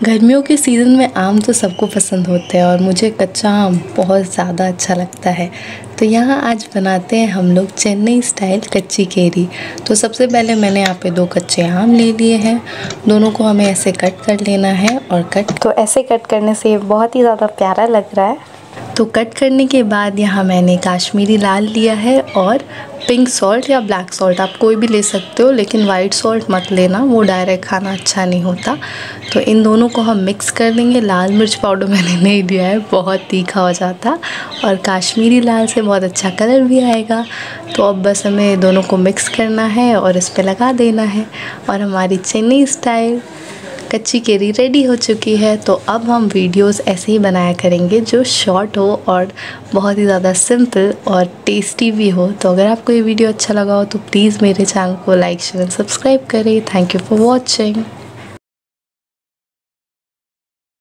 गर्मियों के सीज़न में आम तो सबको पसंद होते हैं और मुझे कच्चा आम बहुत ज़्यादा अच्छा लगता है। तो यहाँ आज बनाते हैं हम लोग चेन्नई स्टाइल कच्ची केरी। तो सबसे पहले मैंने यहाँ पे 2 कच्चे आम ले लिए हैं। दोनों को हमें ऐसे कट कर लेना है और ऐसे कट करने से ये बहुत ही ज़्यादा प्यारा लग रहा है। तो कट करने के बाद यहाँ मैंने काश्मीरी लाल लिया है और पिंक सॉल्ट या ब्लैक सॉल्ट आप कोई भी ले सकते हो, लेकिन वाइट सॉल्ट मत लेना, वो डायरेक्ट खाना अच्छा नहीं होता। तो इन दोनों को हम मिक्स कर देंगे। लाल मिर्च पाउडर मैंने नहीं दिया है, बहुत तीखा हो जाता, और काश्मीरी लाल से बहुत अच्छा कलर भी आएगा। तो अब बस हमें दोनों को मिक्स करना है और इस पर लगा देना है और हमारी चेन्नई स्टाइल कच्ची केरी रेडी हो चुकी है। तो अब हम वीडियोस ऐसे ही बनाया करेंगे जो शॉर्ट हो और बहुत ही ज़्यादा सिंपल और टेस्टी भी हो। तो अगर आपको ये वीडियो अच्छा लगा हो तो प्लीज़ मेरे चैनल को लाइक शेयर सब्सक्राइब करें। Thank you for watching.